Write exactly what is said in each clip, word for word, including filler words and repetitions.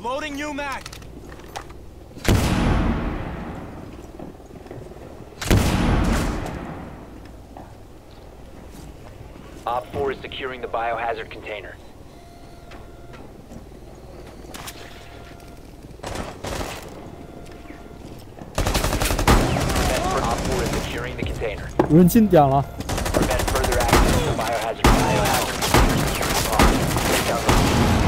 Loading new mag. Op four is securing the biohazard container. Op four is securing the container. 无人进点了。 Prevent further access to the biohazard biohazard container securing pod. Take down the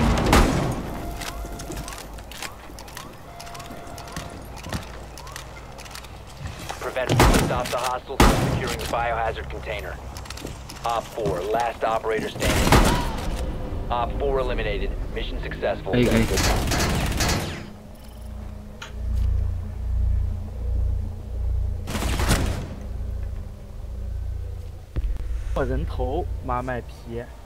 Prevent stop the hostiles from securing the biohazard container. Op four, last operator standing. Op four eliminated. Mission successful. 可以可以。 我人头马麦皮。